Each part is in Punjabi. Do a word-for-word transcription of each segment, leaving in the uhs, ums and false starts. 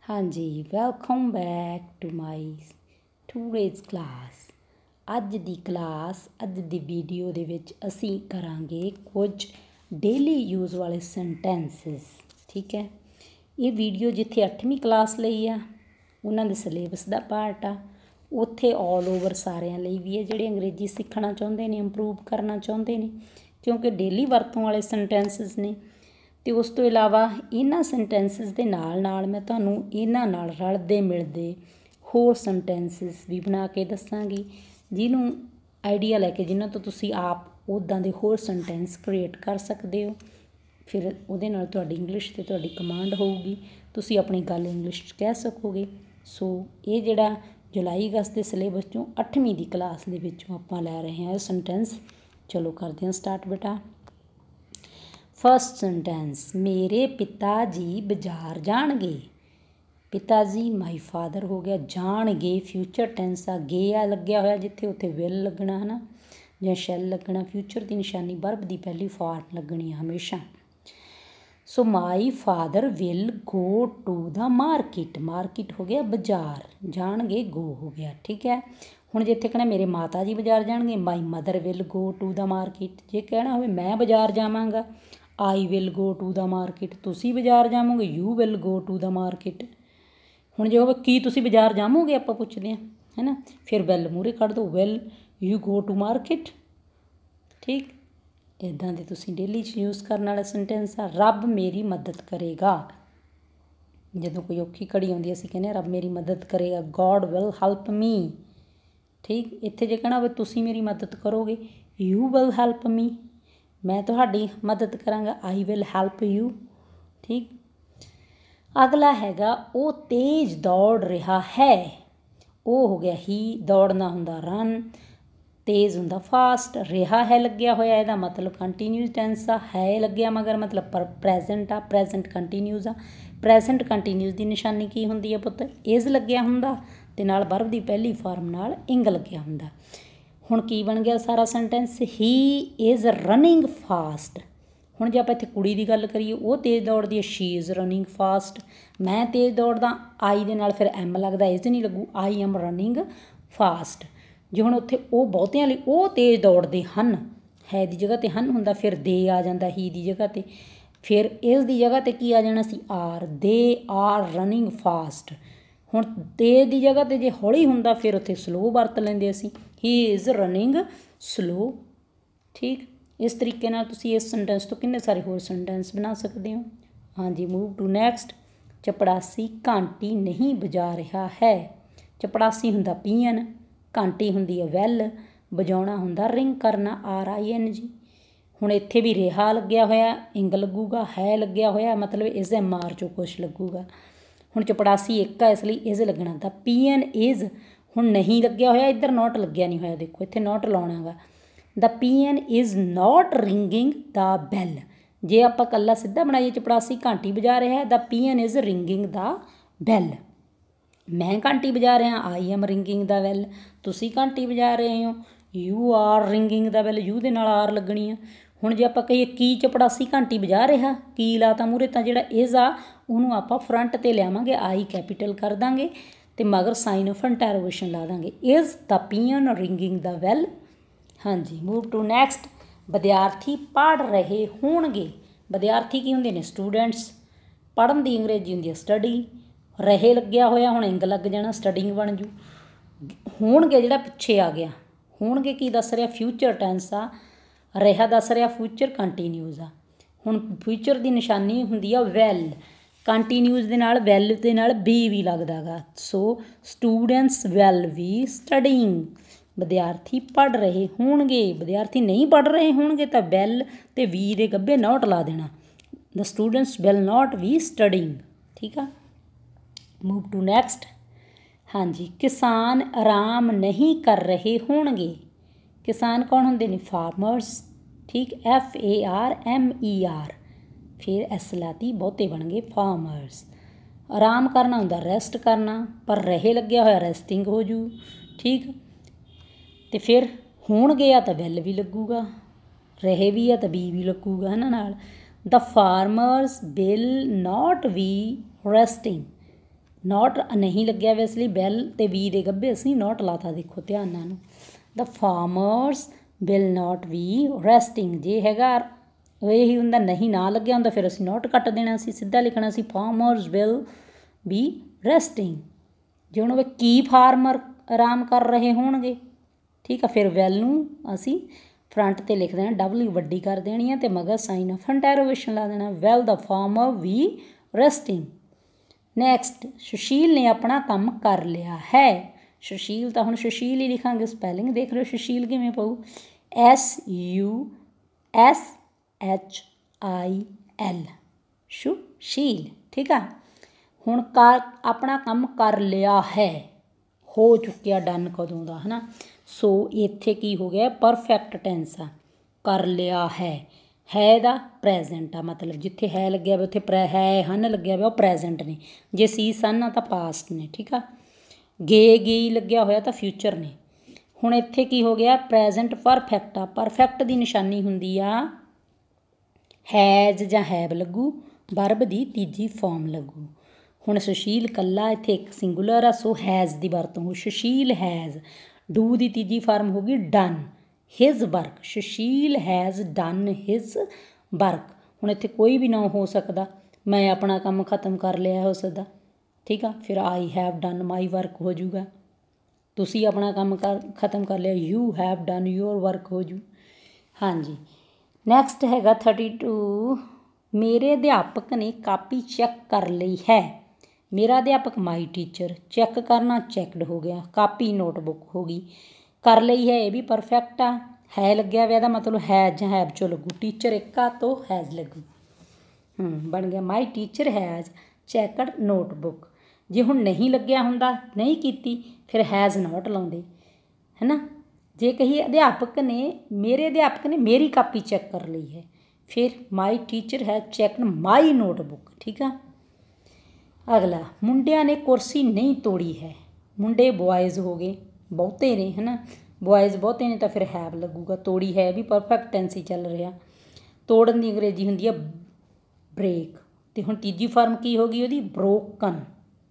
हाँ जी, welcome back to my today's class. अज दी क्लास अज दी वीडियो दे विच असी करांगे कुछ डेली यूज़ वाले सेंटेंसिस। ठीक है, ये वीडियो जिथे अठवीं क्लास लई आ उन्हां दे सिलेबस दा पार्ट आ, उत्थे ऑल ओवर सारिਆਂ ਲਈ भी है ਜਿਹੜੇ अंग्रेजी सीखना चाहुंदे ने, इंप्रूव करना चाहुंदे ने, क्योंकि डेली वरतों वाले सेंटेंसिस ने। तो उस तो इलावा इन्हां सेंटेंसिस के नाल नाल मैं तुहानूं इन्हां नाल रलदे मिलदे होर सेंटेंसिस भी बना के दसांगी, जिन्हों आइडिया लैके जिन्हां तो तुसीं आप उदां दे होर सेंटेंस क्रिएट कर सकते हो। फिर उहदे नाल तुहाडी इंग्लिश ते तुहाडी कमांड होऊगी, तुसीं अपनी गल इंग्लिश च कह सकोगे। सो ये जिहड़ा जुलाई अगस्त के सिलेबस चों अठवीं की क्लास दे विचों आपां लै रहे हैं सेंटेंस। चलो करते हैं स्टार्ट बेटा। फर्स्ट सेंटेंस, मेरे पिता जी बाजार जाणगे। पिता जी माई फादर हो गया, जाणगे फ्यूचर टेंस आ, गे आ लग्या होया जिथे उत्थे विल लगना है ना, जां शैल लगना। फ्यूचर की निशानी वर्ब की पहली फॉर्म लगनी है हमेशा। So my father will go to the market. Market हो गया बाजार, जाणगे गो हो गया। ठीक है, हुण जे इत्थे कहना मेरे माता जी बाजार जाणगे, my mother will go to the market. जे कहना होवे मैं बाजार जावांगा, I will go to the market. तुसीं बाजार जावोगे, you will go to the market. हुण जे होवे की तुसीं बाजार जावोगे आपां पुछदे हैं, है ना, फिर विल मूहरे कढ दो, will you go to market. ठीक, इदां दे तुसीं डेली च यूज़ करने वाला सेंटेंस आ। रब मेरी मदद करेगा। जदों कोई औखी घड़ी आउंदी असीं कहने रब मेरी मदद करेगा, गॉड विल हैल्प मी। ठीक, इत्थे जे कहना होवे तुसीं मेरी मदद करोगे, यू विल हैल्प मी, मैं तुहाडी मदद करांगा, आई विल हैल्प यू। ठीक, अगला हैगा वो तेज दौड़ रहा है। वो हो गया ही, दौड़ना हुंदा रन, तेज हुंदा फास्ट, रहा है लग्या होया इहदा मतलब कंटीन्यूस टेंस आ, है लग्या मगर मतलब पर प्रेजेंट आ, प्रेजेंट कंटीन्यूस आ। प्रेजेंट कंटीन्यूस की निशानी की हुंदी है पुत्त, इज लग्या हुंदा ते नाल वर्ब की पहली फॉर्म नाल इंग लग्या हुंदा। हुण की बन गया सारा sentence, he is running fast. हुण जे आपां इत्थे कुड़ी दी गल करिए, वो तेज़ दौड़दी है, शी इज़ रनिंग फास्ट। मैं तेज़ दौड़दा, आई दे नाल फिर एम लगदा, इज़ नहीं लगू, आई एम रनिंग फास्ट। जे हुण उत्थे वो बहुतिਆਂ ਲਈ ਉਹ तेज़ दौड़दे ਹਨ, है ਦੀ जगह ते ਹਨ ਹੁੰਦਾ, फिर दे आ ਜਾਂਦਾ ही ਦੀ जगह ते, फिर इस ਦੀ जगह ते की आ जाना सी are, they are running fast. हुण तेज़ ਦੀ जगह ते जे हौली ਹੁੰਦਾ फिर उत्थे स्लो वरत ਲੈਂਦੇ ਅਸੀਂ, ही इज़ रनिंग स्लो। ठीक, इस तरीके नाल तुसीं इस सेंटेंस तो किन्ने सारे होर सेंटेंस बना सकते हो। हाँ जी, मूव टू नैक्सट। चपड़ासी घंटी नहीं बजा रहा है। चपड़ासी हुंदा पीएन, घंटी हुंदी है वैल, बजाउणा हुंदा रिंग करना, आर आई एन जी। हुण इत्थे भी रेहा लग्या होया इंग लगूगा, है लग्या होया मतलब इज़ एम आर चों कुछ लगूगा। हुण चपड़ासी एक आ इसलिए इज़ लगना, द पी एन इज़ हुण नहीं लग्या होया, इधर नॉट लग्या नहीं होया, देखो इत्थे नॉट लाउणा गा। The peon is not ringing the bell. जे आपां कल्ला सीधा बनाइए चपड़ासी घंटी बजा रहा है, the peon is ringing the bell. मैं घंटी बजा रहा, आई एम रिंगिंग द बैल। तुसीं घंटी बजा रहे हो, you are ringing the bell, you दे नाल आर लगनी है। हुण जे आपां कहीए की चपड़ासी घंटी बजा रहा, की लाता मूहरे तां जिहड़ा इज़ आ उहनूं आपां फ्रंट ते लिआवांगे, आई कैपीटल कर दांगे ते मगर साइन ऑफ इंटरोगेशन ला देंगे, is the peon ringing the bell. हाँ जी, मूव टू नैक्सट। विद्यार्थी पढ़ रहे होणगे। विद्यार्थी की होंदे ने स्टूडेंट्स, पढ़न की अंग्रेजी होंदी है स्टडी, रहे लग्या होया हुण इंग लग जाना, स्टडिंग बन जू। होणगे जिहड़ा पिछे आ गया, होणगे की दस रहा, फ्यूचर टेंस आ, रहा दस रहा फ्यूचर कंटीन्यूस आ। हुण फ्यूचर की निशानी हुंदी आ वैल, कंटीन्यूस दे नाल वैल दे नाल बी भी लगदा गा। So students will be studying. विद्यार्थी पढ़ रहे होणगे, विद्यार्थी नहीं पढ़ रहे होणगे तो वैल ते वी दे गब्बे नॉट ला देना, the students will not be studying. ठीक है, मूव टू नैक्सट। हाँ जी, किसान आराम नहीं कर रहे होणगे। किसान कौन होंदे ने, फार्मर्स। ठीक, F A R M E R, फिर एस लाती बहुते बन गए फार्मर्स। आराम करना हुंदा रैसट करना, पर रहे लग्या होया रैसटिंग हो जू। ठीक, तो फिर होणगे आ तो वैल भी लगूगा, रहे भी आ तो बी भी लगूगा है ना नाल। The farmers will not be resting. ਨੋਟ ਨਹੀਂ ਲੱਗਿਆ ਹੋਇਆ, ਇਸ ਲਈ ਵੈਲ ਅਤੇ ਵੀ ਦੇ ਗੱਭੇ ਅਸੀਂ ਨੋਟ ਲਾਤਾ। ਦੇਖੋ ਧਿਆਨ ਨਾਲ, the farmers will not be resting. ਜੇ ਹੈਗਾ ਇਹੀ ਹੁੰਦਾ ਨਹੀਂ ਨਾ ਲੱਗਿਆ ਹੁੰਦਾ ਫਿਰ ਅਸੀਂ ਨੋਟ ਕੱਟ ਦੇਣਾ ਸੀ, ਸਿੱਧਾ ਲਿਖਣਾ ਸੀ ਫਾਰਮਰਸ ਵਿਲ ਬੀ ਰੈਸਟਿੰਗ। ਜੇ ਹੁਣ ਕੀ ਫਾਰਮਰ ਆਰਾਮ ਕਰ ਰਹੇ ਹੋਣਗੇ, ਠੀਕ ਆ, ਫਿਰ ਵੈਲ ਨੂੰ ਅਸੀਂ ਫਰੰਟ 'ਤੇ ਲਿਖ ਦੇਣਾ, ਡਬਲਯੂ ਵੱਡੀ ਕਰ ਦੇਣੀ ਹੈ ਅਤੇ ਮਗਰ ਸਾਈਨ ਆਫ ਇੰਟਰੋਗੇਸ਼ਨ ਲਾ ਦੇਣਾ, will the farmer be resting. Next, Sushil ਨੇ ਆਪਣਾ ਕੰਮ ਕਰ ਲਿਆ ਹੈ। ਸੁਸ਼ੀਲ ਤਾਂ ਹੁਣ ਸੁਸ਼ੀਲ ਹੀ ਲਿਖਾਂਗੇ, ਸਪੈਲਿੰਗ ਦੇਖ ਲਓ ਸੁਸ਼ੀਲ ਕਿਵੇਂ ਪਊ, S U S H I L, Sushil. ਠੀਕ ਆ, ਹੁਣ ਕਰ ਆਪਣਾ ਕੰਮ ਕਰ ਲਿਆ ਹੈ, ਹੋ ਚੁੱਕਿਆ ਡਨ ਕਦੋਂ ਦਾ, ਹੈ ਨਾ। ਸੋ ਇੱਥੇ ਕੀ ਹੋ ਗਿਆ, ਪਰਫੈਕਟ ਟੈਂਸ ਆ, ਕਰ ਲਿਆ ਹੈ। ਹੈ ਦਾ ਪ੍ਰੈਜੈਂਟ ਆ, ਮਤਲਬ ਜਿੱਥੇ ਹੈ ਲੱਗਿਆ ਵਾ ਉੱਥੇ ਪ੍ਰੈ ਹੈ ਹਨ ਲੱਗਿਆ ਵਾ ਉਹ ਪ੍ਰੈਜੈਂਟ ਨੇ, ਜੇ ਸੀ ਸਨ ਆ ਤਾਂ ਪਾਸਟ ਨੇ। ਠੀਕ ਆ, ਗੇ ਗਈ ਲੱਗਿਆ ਹੋਇਆ ਤਾਂ ਫਿਊਚਰ ਨੇ। ਹੁਣ ਇੱਥੇ ਕੀ ਹੋ ਗਿਆ, ਪ੍ਰੈਜੈਂਟ ਪਰਫੈਕਟ ਆ। ਪਰਫੈਕਟ ਦੀ ਨਿਸ਼ਾਨੀ ਹੁੰਦੀ ਆ ਹੈਜ਼ ਜਾਂ ਹੈਵ ਲੱਗੂ, ਵਰਬ ਦੀ ਤੀਜੀ ਫਾਰਮ ਲੱਗੂ। ਹੁਣ ਸੁਸ਼ੀਲ ਕੱਲਾ, ਇੱਥੇ ਇੱਕ ਸਿੰਗੂਲਰ ਆ, ਸੋ ਹੈਜ਼ ਦੀ ਵਰਤੋਂ ਹੋ, ਸੁਸ਼ੀਲ ਹੈਜ਼। ਡੂ ਦੀ ਤੀਜੀ ਫਾਰਮ ਹੋ ਗਈ done, his work, Sushil has done his work. ਹੁਣ ਇੱਥੇ ਕੋਈ ਵੀ ਨਾ ਹੋ ਸਕਦਾ, ਮੈਂ ਆਪਣਾ ਕੰਮ ਖਤਮ ਕਰ ਲਿਆ ਹੋ ਸਕਦਾ। ਠੀਕ ਆ, ਫਿਰ I have done my work ਹੋ ਜਾਊਗਾ, ਤੁਸੀਂ ਆਪਣਾ ਕੰਮ ਕਰ ਖਤਮ ਕਰ ਲਿਆ, you have done your work ਹੋ ਜੂ। ਹਾਂਜੀ, ਨੈਕਸਟ ਹੈਗਾ ਥਰਟੀ ਟੂ, ਮੇਰੇ ਅਧਿਆਪਕ ਨੇ ਕਾਪੀ ਚੈੱਕ ਕਰ ਲਈ ਹੈ। ਮੇਰਾ ਅਧਿਆਪਕ ਮਾਈ ਟੀਚਰ, ਚੈੱਕ ਕਰਨਾ ਚੈੱਕਡ ਹੋ ਗਿਆ, ਕਾਪੀ ਨੋਟਬੁੱਕ ਹੋ ਗਈ, ਕਰ ਲਈ ਹੈ ਇਹ ਵੀ ਪਰਫੈਕਟ ਆ। ਹੈ ਲੱਗਿਆ ਹੋਇਆ ਇਹਦਾ ਮਤਲਬ ਹੈ ਜਾਂ ਹੈਵ 'ਚੋਂ ਲੱਗੂ, ਟੀਚਰ ਇੱਕ ਆ ਤੋਂ ਹੈਜ਼ ਲੱਗੂ। ਹੂੰ ਬਣ ਗਿਆ, my teacher has checked notebook. ਜੇ ਹੁਣ ਨਹੀਂ ਲੱਗਿਆ ਹੁੰਦਾ, ਨਹੀਂ ਕੀਤੀ, ਫਿਰ ਹੈਜ਼ ਨੋਟ ਲਾਉਂਦੇ, ਹੈ ਨਾ। ਜੇ ਕਹੀਏ ਅਧਿਆਪਕ ਨੇ, ਮੇਰੇ ਅਧਿਆਪਕ ਨੇ ਮੇਰੀ ਕਾਪੀ ਚੈੱਕ ਕਰ ਲਈ ਹੈ, ਫਿਰ my teacher has checked my notebook. ਠੀਕ ਆ, ਅਗਲਾ, ਮੁੰਡਿਆਂ ਨੇ ਕੁਰਸੀ ਨਹੀਂ ਤੋੜੀ ਹੈ। ਮੁੰਡੇ ਬੋਆਇਜ਼ ਹੋ ਗਏ, ਬਹੁਤੇ ਨੇ, ਹੈ ਨਾ, ਬੋਆਇਜ਼ ਬਹੁਤੇ ਨੇ ਤਾਂ ਫਿਰ ਹੈਵ ਲੱਗੂਗਾ। ਤੋੜੀ ਹੈ ਵੀ ਪਰਫੈਕਟ ਟੈਂਸ ਹੀ ਚੱਲ ਰਿਹਾ। ਤੋੜਨ ਦੀ ਅੰਗਰੇਜ਼ੀ ਹੁੰਦੀ ਆ ਬ੍ਰੇਕ, ਅਤੇ ਹੁਣ ਤੀਜੀ ਫਾਰਮ ਕੀ ਹੋ ਗਈ ਉਹਦੀ, ਬ੍ਰੋਕਨ।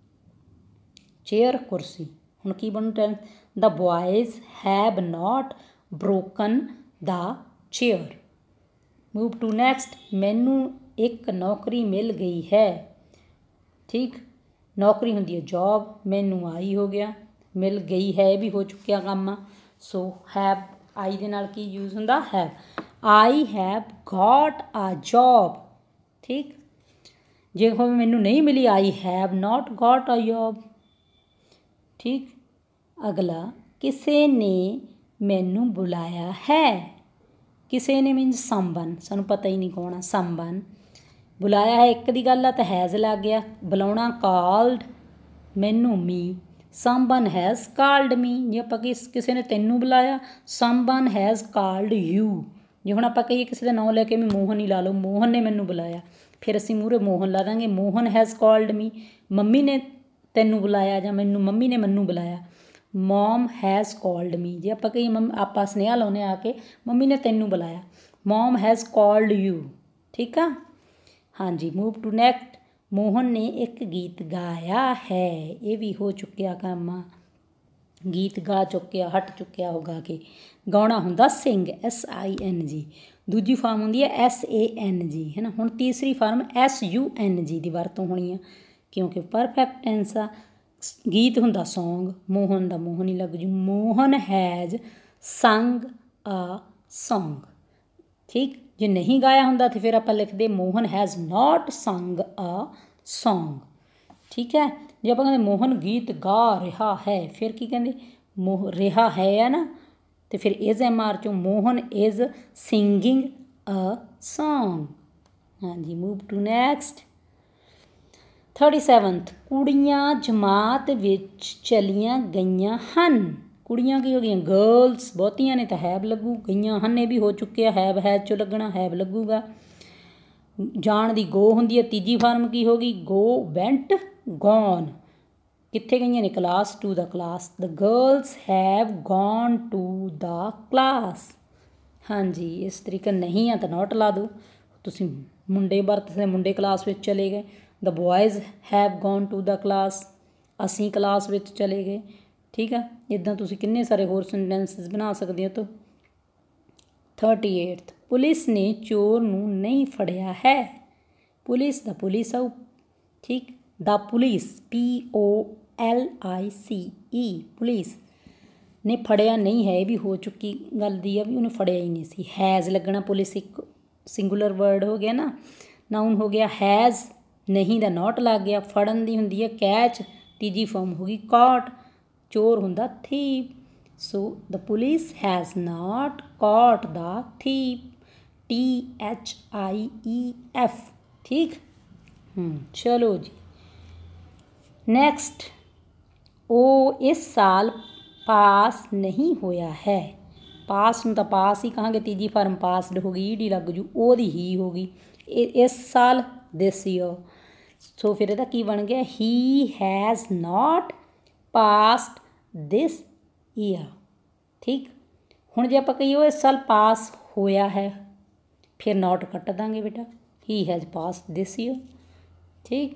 ਚੇਅਰ ਕੁਰਸੀ, ਹੁਣ ਕੀ ਬਣੂ tense, the boys have not broken the chair. Move to next, ਮੈਨੂੰ ਇੱਕ ਨੌਕਰੀ ਮਿਲ ਗਈ ਹੈ। ਠੀਕ, ਨੌਕਰੀ ਹੁੰਦੀ ਹੈ ਜੋਬ, ਮੈਨੂੰ ਆਈ ਹੋ ਗਿਆ, ਮਿਲ ਗਈ ਹੈ ਵੀ ਹੋ ਚੁੱਕਿਆ ਕੰਮ ਆ। ਸੋ ਹੈਵ ਆਈ ਦੇ ਨਾਲ ਕੀ ਯੂਜ਼ ਹੁੰਦਾ, have. I have got a job. ਠੀਕ, ਜੇ ਹੁਣ ਮੈਨੂੰ ਨਹੀਂ ਮਿਲੀ, I have not got a job. ਠੀਕ, ਅਗਲਾ, ਕਿਸੇ ਨੇ ਮੈਨੂੰ ਬੁਲਾਇਆ ਹੈ। ਕਿਸੇ ਨੇ ਮੀਨਸ ਸਮਵਨ, ਸਾਨੂੰ ਪਤਾ ਹੀ ਨਹੀਂ ਕੌਣ ਆ, ਸਮਵਨ। ਬੁਲਾਇਆ ਹੈ ਇੱਕ ਦੀ ਗੱਲ ਆ ਤਾਂ ਹੈਜ਼ ਲੱਗ ਗਿਆ, ਬੁਲਾਉਣਾ ਕਾਲਡ ਮੈਨੂੰ me, someone has called me. ਜੇ ਆਪਾਂ ਕਿਸ ਕਿਸੇ ਨੇ ਤੈਨੂੰ ਬੁਲਾਇਆ, ਸਮਵਨ ਹੈਜ਼ ਕਾਲਡ ਯੂ। ਜੇ ਹੁਣ ਆਪਾਂ ਕਹੀਏ ਕਿਸੇ ਦਾ ਨਾਂ ਲੈ ਕੇ ਵੀ ਮੋਹਨ ਹੀ ਲਾ ਲਓ, ਮੋਹਨ ਨੇ ਮੈਨੂੰ ਬੁਲਾਇਆ, ਫਿਰ ਅਸੀਂ ਮੂਹਰੇ ਮੋਹਨ ਲਾ ਦਾਂਗੇ, ਮੋਹਨ ਹੈਜ਼ ਕਾਲਡ ਮੀ। ਮੰਮੀ ਨੇ ਤੈਨੂੰ ਬੁਲਾਇਆ ਜਾਂ ਮੈਨੂੰ ਮੰਮੀ ਨੇ ਮੈਨੂੰ ਬੁਲਾਇਆ, ਮੋਮ ਹੈਜ਼ ਕਾਲਡ ਮੀ। ਜੇ ਆਪਾਂ ਕਹੀਏ ਮੰਮ ਆਪਾਂ ਸੁਨੇਹਾ ਲਾਉਂਦੇ ਆ ਕੇ ਮੰਮੀ ਨੇ ਤੈਨੂੰ ਬੁਲਾਇਆ, ਮੋਮ ਹੈਜ਼ ਕਾਲਡ ਯੂ। ਠੀਕ ਆ, ਹਾਂਜੀ। ਮੂਵ ਟੂ ਨੈਕਸਟ, ਮੋਹਨ ਨੇ ਇੱਕ ਗੀਤ ਗਾਇਆ ਹੈ। ਇਹ ਵੀ ਹੋ ਚੁੱਕਿਆ ਕੰਮ ਆ, ਗੀਤ ਗਾ ਚੁੱਕਿਆ, ਹਟ ਚੁੱਕਿਆ ਹੋ ਗਾ ਕੇ। ਗਾਉਣਾ ਹੁੰਦਾ ਸਿੰਗ, ਐਸ ਆਈ ਐਨ ਜੀ। ਦੂਜੀ ਫਾਰਮ ਹੁੰਦੀ ਹੈ ਐਸ ਏ ਐਨ ਜੀ, ਹੈ ਨਾ। ਹੁਣ ਤੀਸਰੀ ਫਾਰਮ ਐਸ ਯੂ ਐਨ ਜੀ ਦੀ ਵਰਤੋਂ ਹੋਣੀ ਆ, ਕਿਉਂਕਿ ਪਰਫੈਕਟ ਟੈਂਸ ਆ। ਗੀਤ ਹੁੰਦਾ ਸੌਂਗ, ਮੋਹਨ ਦਾ ਮੋਹਨ ਹੀ ਲੱਗ ਜੂ, ਮੋਹਨ ਹੈਜ਼ ਸੰਗ ਆ ਸੌਂਗ। ਠੀਕ, ਜੇ ਨਹੀਂ ਗਾਇਆ ਹੁੰਦਾ ਤਾਂ ਫਿਰ ਆਪਾਂ ਲਿਖਦੇ ਮੋਹਨ ਹੈਜ਼ ਨਾਟ ਸੰਗ ਆ ਸੌਂਗ। ਠੀਕ ਹੈ, ਜੇ ਆਪਾਂ ਕਹਿੰਦੇ ਮੋਹਨ ਗੀਤ ਗਾ ਰਿਹਾ ਹੈ, ਫਿਰ ਕੀ ਕਹਿੰਦੇ, ਮੋਹ ਰਿਹਾ ਹੈ ਆ ਨਾ, ਅਤੇ ਫਿਰ ਇਜ਼ ਐਮ ਆਰ 'ਚੋਂ Mohan is singing a song. ਹਾਂਜੀ, move to next thirty seventh, ਕੁੜੀਆਂ ਜਮਾਤ ਵਿੱਚ ਚਲੀਆਂ ਗਈਆਂ ਹਨ। ਕੁੜੀਆਂ ਕੀ ਹੋ ਗਈਆਂ, ਗਰਲਸ। ਬਹੁਤੀਆਂ ਨੇ ਤਾਂ ਹੈਵ ਲੱਗੂ, ਗਈਆਂ ਹਨ ਇਹ ਵੀ ਹੋ ਚੁੱਕਿਆ, ਹੈਵ ਹੈਜ਼ 'ਚੋਂ ਲੱਗਣਾ, ਹੈਵ ਲੱਗੂਗਾ। ਜਾਣ ਦੀ ਗੋ ਹੁੰਦੀ ਹੈ, ਤੀਜੀ ਫਾਰਮ ਕੀ ਹੋ ਗਈ, ਗੋ ਵੈਂਟ ਗੋਨ। ਕਿੱਥੇ ਗਈਆਂ ਨੇ, class, to the class. The girls have gone to the class. ਹਾਂਜੀ, ਇਸ ਤਰੀਕੇ ਨਹੀਂ ਆ ਤਾਂ ਨੋਟ ਲਾ ਦਿਓ। ਤੁਸੀਂ ਮੁੰਡੇ ਵਰਤਦੇ, ਮੁੰਡੇ ਕਲਾਸ ਵਿੱਚ ਚਲੇ ਗਏ, the boys have gone to the class. ਅਸੀਂ ਕਲਾਸ ਵਿੱਚ ਚਲੇ ਗਏ। ਠੀਕ ਆ, ਇੱਦਾਂ ਤੁਸੀਂ ਕਿੰਨੇ ਸਾਰੇ ਹੋਰ ਸੈਂਟੈਂਸਿਸ ਬਣਾ ਸਕਦੇ ਹੋ। ਤੋਂ ਥਰਟੀ ਏਟਥ, ਪੁਲਿਸ ਨੇ ਚੋਰ ਨੂੰ ਨਹੀਂ ਫੜਿਆ ਹੈ। ਪੁਲਿਸ ਦਾ ਪੁਲਿਸ ਆਊ। ਠੀਕ, the police P O L I C E police ਨੇ ਫੜਿਆ ਨਹੀਂ ਹੈ, ਇਹ ਵੀ ਹੋ ਚੁੱਕੀ ਗੱਲ ਦੀ ਆ ਵੀ ਉਹਨੇ ਫੜਿਆ ਹੀ ਨਹੀਂ ਸੀ। ਹੈਜ਼ ਲੱਗਣਾ, ਪੁਲਿਸ ਇੱਕ ਸਿੰਗੂਲਰ ਵਰਡ ਹੋ ਗਿਆ ਨਾ, ਨਾਊਨ ਹੋ ਗਿਆ। ਹੈਜ਼ ਨਹੀਂ ਦਾ ਨੋਟ ਲੱਗ ਗਿਆ। ਫੜਨ ਦੀ ਹੁੰਦੀ ਹੈ ਕੈਚ, ਤੀਜੀ ਫਾਰਮ ਹੋ ਗਈ ਕਾਟ। ਚੋਰ ਹੁੰਦਾ ਥੀਪ। ਸੋ ਦ police has not caught the thief, T H I E F. ਠੀਕ, ਹੂੰ ਚਲੋ ਜੀ ਨੈਕਸਟ, ਉਹ ਇਸ ਸਾਲ ਪਾਸ ਨਹੀਂ ਹੋਇਆ ਹੈ। ਪਾਸ ਨੂੰ ਤਾਂ ਪਾਸ ਹੀ ਕਹਾਂਗੇ, ਤੀਜੀ ਫਾਰਮ ਪਾਸਡ ਹੋ ਗਈ, ਈ ਡੀ ਲੱਗ ਜੂ, ਉਹਦੀ ਹੀ ਹੋ ਗਈ। ਇਹ ਇਸ ਸਾਲ ਦਿਸ ਈਅਰ। ਸੋ ਫਿਰ ਇਹਦਾ ਕੀ ਬਣ ਗਿਆ, he has not passed this year. ਠੀਕ, ਹੁਣ ਜੇ ਆਪਾਂ ਕਹੀਏ ਉਹ ਇਸ ਸਾਲ ਪਾਸ ਹੋਇਆ ਹੈ, ਫਿਰ ਨਾਟ ਕੱਟ ਦਾਂਗੇ ਬੇਟਾ, he has passed this year. ਠੀਕ,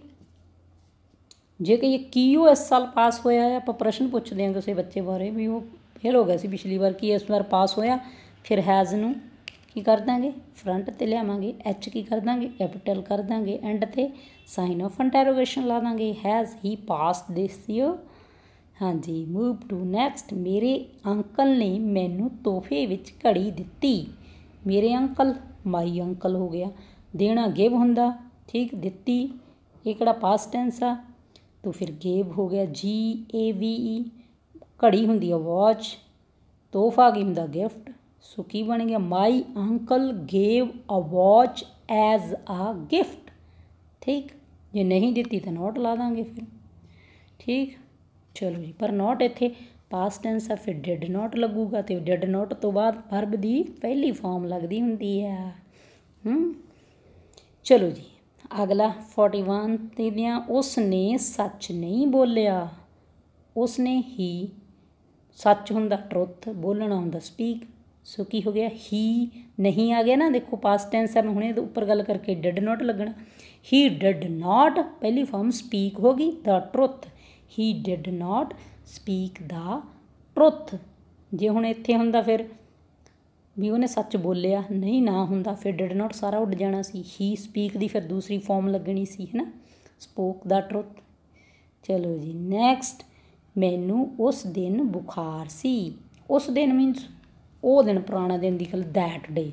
ਜੇ ਕਹੀਏ ਕੀ ਉਹ ਇਸ ਸਾਲ ਪਾਸ ਹੋਇਆ ਹੈ, ਆਪਾਂ ਪ੍ਰਸ਼ਨ ਪੁੱਛਦੇ ਹਾਂ ਕਿਸੇ ਬੱਚੇ ਬਾਰੇ ਵੀ ਉਹ ਫੇਲ ਹੋ ਗਿਆ ਸੀ ਪਿਛਲੀ ਵਾਰ, ਕੀ ਇਸ ਵਾਰ ਪਾਸ ਹੋਇਆ, ਫਿਰ ਹੈਜ਼ ਨੂੰ ਕੀ ਕਰ ਦਾਂਗੇ ਫਰੰਟ 'ਤੇ ਲਿਆਵਾਂਗੇ, ਐਚ ਕੀ ਕਰ ਦਾਂਗੇ ਕੈਪੀਟਲ ਕਰ ਦਾਂਗੇ, ਐਂਡ 'ਤੇ ਸਾਈਨ ਆਫ ਇੰਟਰੋਗੇਸ਼ਨ ਲਾ ਦਾਂਗੇ, has he passed this year. ਹਾਂਜੀ, ਮੂਵ ਟੂ ਨੈਕਸਟ, ਮੇਰੇ ਅੰਕਲ ਨੇ ਮੈਨੂੰ ਤੋਹਫੇ ਵਿੱਚ ਘੜੀ ਦਿੱਤੀ। ਮੇਰੇ ਅੰਕਲ ਮਾਈ ਅੰਕਲ ਹੋ ਗਿਆ। ਦੇਣਾ ਗਿਵ ਹੁੰਦਾ। ਠੀਕ, ਦਿੱਤੀ ਇਹ ਕਿਹੜਾ ਪਾਸਟ ਟੈਂਸ ਆ, ਤਾਂ ਫਿਰ ਗੇਵ ਹੋ ਗਿਆ, ਜੀ ਏ ਵੀ ਈ। ਘੜੀ ਹੁੰਦੀ ਆ ਵਾਚ, ਤੋਹਫਾ ਕੀ ਹੁੰਦਾ ਗਿਫਟ। ਸੋ ਕੀ ਬਣ ਗਿਆ, my uncle gave a watch as a gift. ਠੀਕ, ਜੇ ਨਹੀਂ ਦਿੱਤੀ ਤਾਂ ਨੋਟ ਲਾ ਦਾਂਗੇ ਫਿਰ। ਠੀਕ, ਚਲੋ ਜੀ, ਪਰ ਨੋਟ ਇੱਥੇ ਪਾਸਟ ਟੈਂਸ ਆ, ਫਿਰ ਡਿਡ ਨੋਟ ਲੱਗੂਗਾ, ਅਤੇ ਡਿਡ ਨੋਟ ਤੋਂ ਬਾਅਦ ਵਰਬ ਦੀ ਪਹਿਲੀ ਫਾਰਮ ਲੱਗਦੀ ਹੁੰਦੀ ਹੈ। ਹੂੰ ਚਲੋ ਜੀ ਅਗਲਾ ਫੋਰਟੀ ਵਨ 'ਤੇ ਦੀਆਂ, ਉਸ ਨੇ ਸੱਚ ਨਹੀਂ ਬੋਲਿਆ। ਉਸ ਨੇ ਹੀ ਸੱਚ ਹੁੰਦਾ ਟਰੁੱਥ, ਬੋਲਣਾ ਹੁੰਦਾ ਸਪੀਕ। ਸੋ ਕੀ ਹੋ ਗਿਆ, ਹੀ ਨਹੀਂ ਆ ਗਿਆ ਨਾ, ਦੇਖੋ ਪਾਸਟ ਟੈਂਸ ਹੈ, ਮੈਂ ਹੁਣੇ ਉੱਪਰ ਗੱਲ ਕਰਕੇ ਡਿਡ ਨੋਟ ਲੱਗਣਾ। ਹੀ ਡਿਡ ਨੋਟ ਪਹਿਲੀ ਫਾਰਮ ਸਪੀਕ ਹੋ ਗਈ the truth, he did not speak the truth. ਜੇ ਹੁਣ ਇੱਥੇ ਹੁੰਦਾ ਫਿਰ ਵੀ ਉਹਨੇ ਸੱਚ ਬੋਲਿਆ, ਨਹੀਂ ਨਾ ਹੁੰਦਾ ਫਿਰ ਡਿਡ ਨੋਟ ਸਾਰਾ ਉੱਡ ਜਾਣਾ ਸੀ। ਹੀ ਸਪੀਕ ਦੀ ਫਿਰ ਦੂਸਰੀ ਫਾਰਮ ਲੱਗਣੀ ਸੀ, ਹੈ ਨਾ, ਸਪੋਕ ਦਾ ਟਰੁੱਥ। ਚਲੋ ਜੀ ਨੈਕਸਟ, ਮੈਨੂੰ ਉਸ ਦਿਨ ਬੁਖਾਰ ਸੀ। ਉਸ ਦਿਨ ਮੀਨਸ ਉਹ ਦਿਨ, ਪੁਰਾਣਾ ਦਿਨ ਦੀ ਗੱਲ, ਦੈਟ ਡੇ।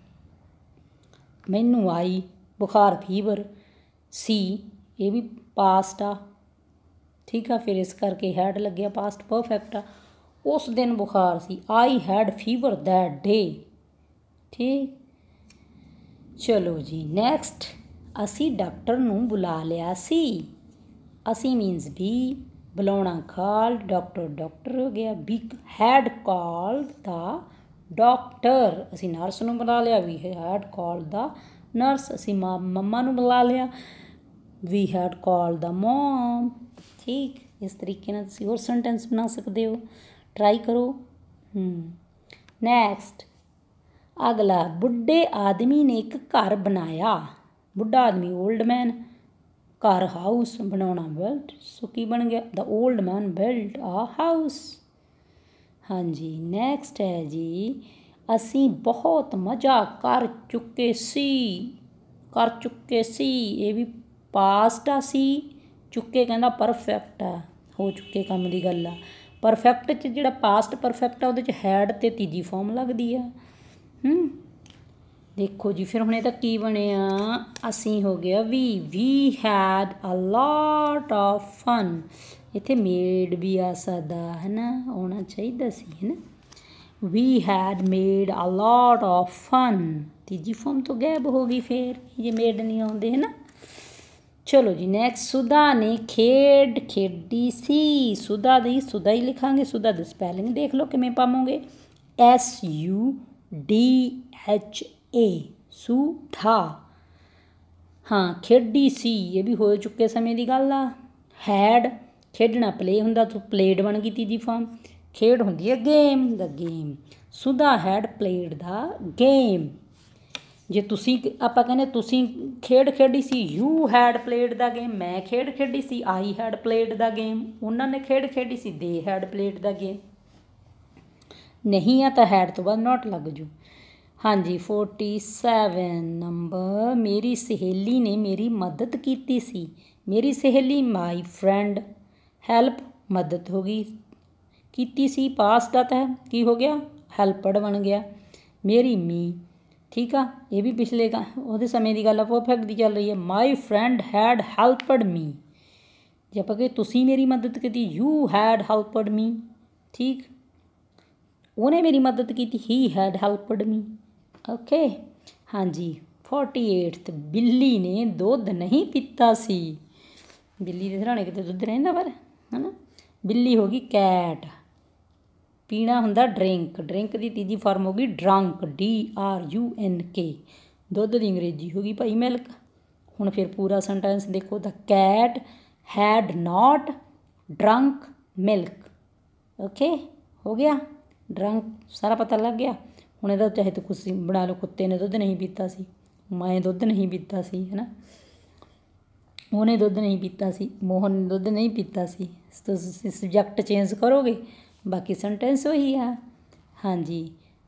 ਮੈਨੂੰ ਆਈ ਬੁਖਾਰ ਫੀਵਰ, ਸੀ ਇਹ ਵੀ ਪਾਸਟ ਆ। ਠੀਕ ਆ, ਫਿਰ ਇਸ ਕਰਕੇ ਹੈਡ ਲੱਗਿਆ, ਪਾਸਟ ਪਰਫੈਕਟ ਆ। ਉਸ ਦਿਨ ਬੁਖਾਰ ਸੀ, I had fever that day. ਠੀਕ, ਚਲੋ ਜੀ ਨੈਕਸਟ, ਅਸੀਂ ਡਾਕਟਰ ਨੂੰ ਬੁਲਾ ਲਿਆ ਸੀ। ਅਸੀਂ ਮੀਨਸ ਵੀ, ਬੁਲਾਉਣਾ ਕਾਲਡ, ਡਾਕਟਰ ਡਾਕਟਰ ਹੋ ਗਿਆ। We had called the doctor, ਅਸੀਂ ਨਰਸ ਨੂੰ ਬੁਲਾ ਲਿਆ, we had called the nurse. ਅਸੀਂ ਮਾਂ ਮੰਮਾ ਨੂੰ ਬੁਲਾ ਲਿਆ, ਵੀ ਹੈਡ ਕਾਲਡ ਦਾ ਮੋਮ। ਠੀਕ, ਇਸ ਤਰੀਕੇ ਨਾਲ ਤੁਸੀਂ ਹੋਰ ਸੈਂਟੈਂਸ ਬਣਾ ਸਕਦੇ ਹੋ, ਟਰਾਈ ਕਰੋ। ਹੂੰ ਨੈਕਸਟ ਅਗਲਾ, ਬੁੱਢੇ ਆਦਮੀ ਨੇ ਇੱਕ ਘਰ ਬਣਾਇਆ। ਬੁੱਢਾ ਆਦਮੀ ਓਲਡ ਮੈਨ, ਘਰ ਹਾਊਸ, ਬਣਾਉਣਾ ਬਿਲਡ। ਸੋ ਕੀ ਬਣ ਗਿਆ, the old man build a house. ਹਾਂਜੀ ਨੈਕਸਟ ਹੈ ਜੀ, ਅਸੀਂ ਬਹੁਤ ਮਜ਼ਾ ਕਰ ਚੁੱਕੇ ਸੀ। ਕਰ ਚੁੱਕੇ ਸੀ ਇਹ ਵੀ ਪਾਸਟ ਆ, ਸੀ ਚੁੱਕੇ ਕਹਿੰਦਾ ਪਰਫੈਕਟ ਆ, ਹੋ ਚੁੱਕੇ ਕੰਮ ਦੀ ਗੱਲ ਆ। ਪਰਫੈਕਟ 'ਚ ਜਿਹੜਾ ਪਾਸਟ ਪਰਫੈਕਟ ਆ ਉਹਦੇ 'ਚ ਹੈਡ 'ਤੇ ਤੀਜੀ ਫਾਰਮ ਲੱਗਦੀ ਆ। ਹੂੰ ਦੇਖੋ ਜੀ, ਫਿਰ ਹੁਣ ਇਹਦਾ ਕੀ ਬਣਿਆ, ਅਸੀਂ ਹੋ ਗਿਆ ਵੀ, we had a lot of fun. ਇੱਥੇ ਮੇਡ ਵੀ ਆ ਸਕਦਾ ਹੈ ਨਾ, ਆਉਣਾ ਚਾਹੀਦਾ ਸੀ ਹੈ ਨਾ। We had made a lot of fun, ਤੀਜੀ ਫਾਰਮ ਤੋਂ ਗੈਬ ਹੋ ਗਈ ਫਿਰ, ਜੇ ਮੇਡ ਨਹੀਂ ਆਉਂਦੇ ਹੈ ਨਾ। ਚਲੋ ਜੀ ਨੈਕਸਟ, ਸੁਧਾ ਨੇ ਖੇਡ ਖੇਡੀ ਸੀ। ਸੁਧਾ ਦੀ ਸੁਧਾ ਹੀ ਲਿਖਾਂਗੇ, ਸੁਧਾ ਦੀ ਸਪੈਲਿੰਗ ਦੇਖ ਲਓ ਕਿਵੇਂ ਪਾਵਾਂਗੇ, S U D H A, Sudha. ਹਾਂ ਖੇਡੀ ਸੀ ਇਹ ਵੀ ਹੋ ਚੁੱਕੇ ਸਮੇਂ ਦੀ ਗੱਲ ਆ। ਹੈਡ ਖੇਡਣਾ ਪਲੇ ਹੁੰਦਾ, ਤੂੰ ਪਲੇਡ ਬਣ ਗਈ ਤੀਜੀ ਫਾਰਮ। ਖੇਡ ਹੁੰਦੀ ਹੈ game, the game. Sudha had played the game. ਜੇ ਤੁਸੀਂ ਆਪਾਂ ਕਹਿੰਦੇ ਤੁਸੀਂ ਖੇਡ ਖੇਡੀ ਸੀ, you had played the game, ਮੈਂ ਖੇਡ ਖੇਡੀ ਸੀ, I had played the game, ਉਹਨਾਂ ਨੇ ਖੇਡ ਖੇਡੀ ਸੀ, ਦੇ ਹੈਡ ਪਲੇਡ ਦਾ ਗੇਮ। ਨਹੀਂ ਆ ਤਾਂ ਹੈਡ ਤੋਂ ਬਾਅਦ ਨੋਟ ਲੱਗ ਜੂ। ਹਾਂਜੀ ਫੋਰਟੀ ਸੈਵਨ ਨੰਬਰ, ਮੇਰੀ ਸਹੇਲੀ ਨੇ ਮੇਰੀ ਮਦਦ ਕੀਤੀ ਸੀ। ਮੇਰੀ ਸਹੇਲੀ ਮਾਈ ਫਰੈਂਡ, ਹੈਲਪ ਮਦਦ ਹੋ ਗਈ, ਕੀਤੀ ਸੀ ਪਾਸਟ ਦਾ ਤਾਂ ਕੀ ਹੋ ਗਿਆ, ਹੈਲਪਡ ਬਣ ਗਿਆ। ਮੇਰੀ ਮੀ, ਠੀਕ ਆ, ਇਹ ਵੀ ਪਿਛਲੇ ਉਹਦੇ ਸਮੇਂ ਦੀ ਗੱਲ ਆ, ਪਰਫੈਕਟ ਦੀ ਚੱਲ ਰਹੀ ਹੈ। My friend had helped me, ਜੇ ਆਪਾਂ ਕਹੀਏ ਤੁਸੀਂ ਮੇਰੀ ਮਦਦ ਕੀਤੀ, ਯੂ ਹੈਡ ਹੈਲਪਡ ਮੀ, ਠੀਕ। ਉਹਨੇ ਮੇਰੀ ਮਦਦ ਕੀਤੀ, he had helped me, okay. ਹਾਂਜੀ ਫੋਰਟੀ ਏਟਥ, ਬਿੱਲੀ ਨੇ ਦੁੱਧ ਨਹੀਂ ਪੀਤਾ ਸੀ। ਬਿੱਲੀ ਦੇ ਸਰਾਣੇ ਕਿਤੇ ਦੁੱਧ ਰਹਿੰਦਾ ਪਰ, ਹੈ ਨਾ। ਬਿੱਲੀ ਹੋ ਗਈ ਕੈਟ, ਪੀਣਾ ਹੁੰਦਾ ਡਰਿੰਕ, ਡਰਿੰਕ ਦੀ ਤੀਜੀ ਫਾਰਮ ਹੋ ਗਈ drunk, D R U N K. ਦੁੱਧ ਦੀ ਅੰਗਰੇਜ਼ੀ ਹੋ ਗਈ ਭਾਈ ਮਿਲਕ। ਹੁਣ ਫਿਰ ਪੂਰਾ ਸੈਂਟੈਂਸ ਦੇਖੋ, the cat had not drunk milk, okay ਹੋ ਗਿਆ। ਡਰੰਕ ਸਾਰਾ ਪਤਾ ਲੱਗ ਗਿਆ। ਹੁਣ ਇਹਦਾ ਚਾਹੇ ਤਾਂ ਕੁਛ ਬਣਾ ਲਓ, ਕੁੱਤੇ ਨੇ ਦੁੱਧ ਨਹੀਂ ਪੀਤਾ ਸੀ, ਮੈਂ ਦੁੱਧ ਨਹੀਂ ਪੀਤਾ ਸੀ, ਹੈ ਨਾ। ਉਹਨੇ ਦੁੱਧ ਨਹੀਂ ਪੀਤਾ ਸੀ, ਮੋਹਨ ਨੇ ਦੁੱਧ ਨਹੀਂ ਪੀਤਾ ਸੀ। ਤੁਸੀਂ ਸਬਜੈਕਟ ਚੇਂਜ ਕਰੋਗੇ, ਬਾਕੀ ਸੈਂਟੈਂਸ ਉਹੀ ਆ। ਹਾਂਜੀ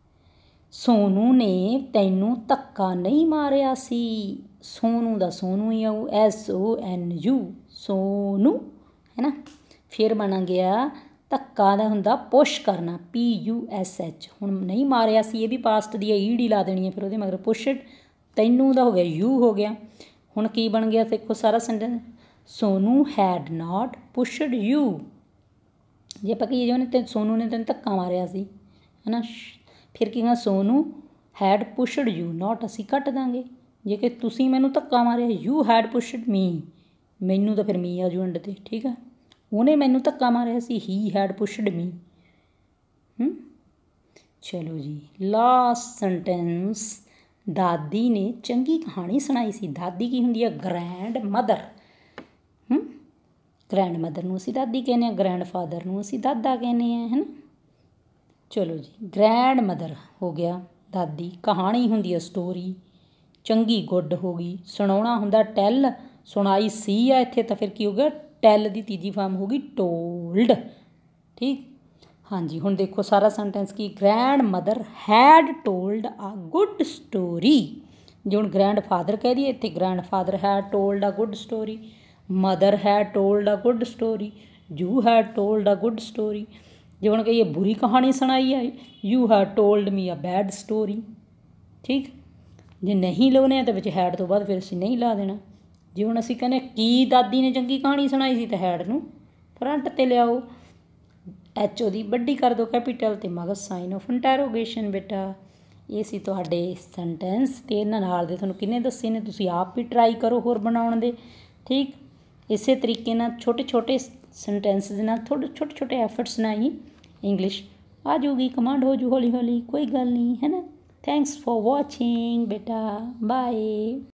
ਸੋਨੂ ਨੇ ਤੈਨੂੰ ਧੱਕਾ ਨਹੀਂ ਮਾਰਿਆ ਸੀ। ਸੋਨੂ ਦਾ ਸੋਨੂ ਹੀ ਆਊ, S O N U, Sonu, ਹੈ ਨਾ। ਫਿਰ ਬਣ ਗਿਆ ਧੱਕਾ ਦਾ ਹੁੰਦਾ ਪੁਸ਼ ਕਰਨਾ, ਪੀ ਯੂ ਐਸ ਐਚ। ਹੁਣ ਨਹੀਂ ਮਾਰਿਆ ਸੀ, ਇਹ ਵੀ ਪਾਸਟ ਦੀ ਹੈ, ਈ ਡੀ ਲਾ ਦੇਣੀ ਹੈ ਫਿਰ ਉਹਦੇ ਮਗਰ, ਪੁਸ਼ਡ। ਤੈਨੂੰ ਦਾ ਹੋ ਗਿਆ ਯੂ ਹੋ ਗਿਆ। ਹੁਣ ਕੀ ਬਣ ਗਿਆ ਦੇਖੋ ਸਾਰਾ sentence, Sonu had not pushed you. ਜੇ ਆਪਾਂ ਕਹੀਏ ਉਹਨੇ ਤੇ ਸੋਨੂ ਨੇ ਤੈਨੂੰ ਧੱਕਾ ਮਾਰਿਆ ਸੀ, ਹੈ ਨਾ, ਫਿਰ ਕੀ ਕਹਿੰਦਾ, Sonu had pushed you, not ਅਸੀਂ ਕੱਟ ਦਾਂਗੇ। ਜੇ ਕਿ ਤੁਸੀਂ ਮੈਨੂੰ ਧੱਕਾ ਮਾਰਿਆ, ਯੂ ਹੈਡ ਪੁਸ਼ਡ ਮੀ, ਮੈਨੂੰ ਤਾਂ ਫਿਰ ਮੀ ਆ ਜੂ ਐਂਡ 'ਤੇ, ਠੀਕ ਆ। ਉਹਨੇ ਮੈਨੂੰ ਧੱਕਾ ਮਾਰਿਆ ਸੀ, ਹੀ ਹੈਡ ਪੁਸ਼ਡ ਮੀ। ਚਲੋ ਜੀ ਲਾਸਟ ਸੈਂਟੈਂਸ, ਦਾਦੀ ਨੇ ਚੰਗੀ ਕਹਾਣੀ ਸੁਣਾਈ ਸੀ। ਦਾਦੀ ਕੀ ਹੁੰਦੀ ਆ, ਗ੍ਰੈਂਡ ਮਦਰ। ਗ੍ਰੈਂਡ ਮਦਰ ਨੂੰ ਅਸੀਂ ਦਾਦੀ ਕਹਿੰਦੇ ਹਾਂ, ਗ੍ਰੈਂਡ ਫਾਦਰ ਨੂੰ ਅਸੀਂ ਦਾਦਾ ਕਹਿੰਦੇ ਹਾਂ, ਹੈ ਨਾ। ਚਲੋ ਜੀ ਗ੍ਰੈਂਡ ਮਦਰ ਹੋ ਗਿਆ ਦਾਦੀ, ਕਹਾਣੀ ਹੁੰਦੀ ਆ ਸਟੋਰੀ, ਚੰਗੀ ਗੁੱਡ ਹੋ ਗਈ, ਸੁਣਾਉਣਾ ਹੁੰਦਾ ਟੈਲ, ਸੁਣਾਈ ਸੀ ਆ ਇੱਥੇ ਤਾਂ ਫਿਰ ਕੀ ਹੋ ਗਿਆ, ਟੈਲ ਦੀ ਤੀਜੀ ਫਾਰਮ ਹੋ ਗਈ ਟੋਲਡ, ਠੀਕ। ਹਾਂਜੀ ਹੁਣ ਦੇਖੋ ਸਾਰਾ ਸੈਂਟੈਂਸ ਕੀ, grandmother had told a good story. ਜੇ ਹੁਣ ਗ੍ਰੈਂਡ ਫਾਦਰ ਕਹਿ ਦਈਏ, ਇੱਥੇ grandfather had told a good story, mother had told a good story, you had told a good story. ਜੇ ਹੁਣ ਕਹੀਏ ਬੁਰੀ ਕਹਾਣੀ ਸੁਣਾਈ ਹੈ, ਯੂ ਹੈਡ ਟੋਲਡ ਮੀ ਆ ਬੈਡ ਸਟੋਰੀ, ਠੀਕ। ਜੇ ਨਹੀਂ ਲਾਉਣੇ ਆ ਤਾਂ ਵਿੱਚ ਹੈਡ ਤੋਂ ਬਾਅਦ ਫਿਰ ਅਸੀਂ ਨਹੀਂ ਲਾ ਦੇਣਾ। ਜੇ ਹੁਣ ਅਸੀਂ ਕਹਿੰਦੇ ਕੀ ਦਾਦੀ ਨੇ ਚੰਗੀ ਕਹਾਣੀ ਸੁਣਾਈ ਸੀ, ਤਾਂ ਹੈਡ ਨੂੰ ਫਰੰਟ 'ਤੇ ਲਿਆਓ, ਐਚ ਓ ਦੀ ਵੱਡੀ ਕਰ ਦਿਓ ਕੈਪੀਟਲ, ਅਤੇ ਮਗਰ ਸਾਈਨ ਆਫ ਇੰਟੈਰੋਗੇਸ਼ਨ ਬੇਟਾ। ਇਹ ਸੀ ਤੁਹਾਡੇ ਸੈਂਟੈਂਸ, ਅਤੇ ਇਹਨਾਂ ਨਾਲ ਦੇ ਤੁਹਾਨੂੰ ਕਿੰਨੇ ਦੱਸੇ ਨੇ, ਤੁਸੀਂ ਆਪ ਵੀ ਟਰਾਈ ਕਰੋ ਹੋਰ ਬਣਾਉਣ ਦੇ, ਠੀਕ। ਇਸੇ ਤਰੀਕੇ ਨਾਲ ਛੋਟੇ ਛੋਟੇ ਸੈਂਟੈਂਸ ਦੇ ਨਾਲ ਥੋੜ੍ਹੇ ਛੋਟੇ ਛੋਟੇ ਐਫਰਟਸ ਨਾਲ ਹੀ ਇੰਗਲਿਸ਼ ਆ ਜਾਊਗੀ, ਕਮਾਂਡ ਹੋ ਜੂ ਹੌਲੀ ਹੌਲੀ, ਕੋਈ ਗੱਲ ਨਹੀਂ, ਹੈ ਨਾ। ਥੈਂਕਸ ਫॉर ਵਾਚਿੰਗ ਬੇਟਾ, ਬਾਏ।